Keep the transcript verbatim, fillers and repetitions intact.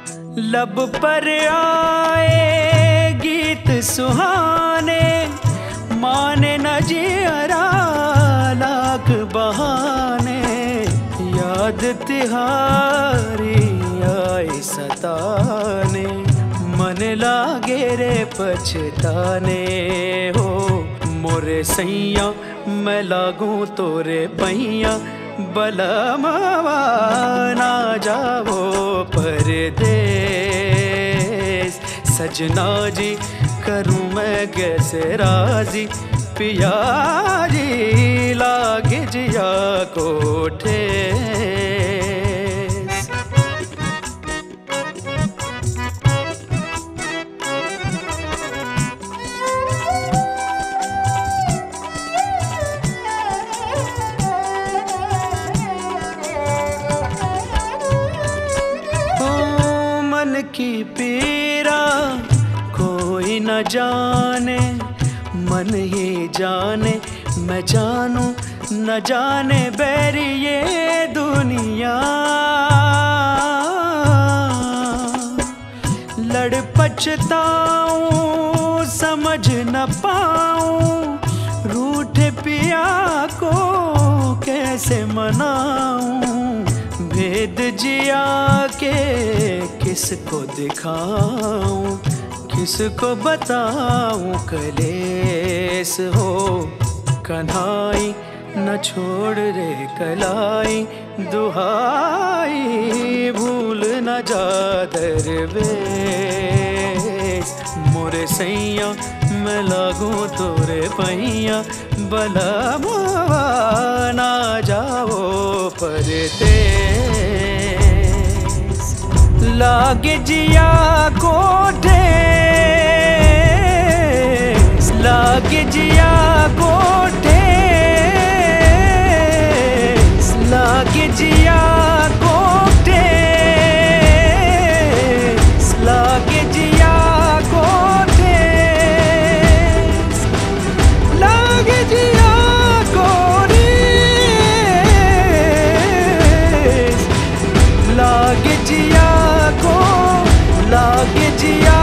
लब पर आए गीत सुहाने, माने न जियरा लाख बहाने। याद तिहारी आए सताने, मन लागे रे पछताने हो। मोरे सैया मैं लागू तोरे पैया, बलमवा ना जावो परदेस। सजना जी करूँ मैं कैसे राजी, पिया जी लागे जिया कोठे। मन की पीरा कोई न जाने, मन ही जाने मैं जानू न जाने बैरी ये दुनिया। लड़ पछताऊं समझ न पाऊं, रूठे पिया को कैसे मनाऊं। भेद जिया के किसको दिखाऊं, किसको बताऊं कलेस हो। कन्हाई न छोड़ रे कलाई, दुहाई भूल न जा दरवेश। मोरे सैया मैं लागू तोरे पैया, बलमवा ना जाओ परदेस। लागे जिया कोठे, लागे जिया कोठे, लागे जिया कोठे, लागे जिया कोठे, लागे जिया कोठे, लागे जिया को, लागे जिया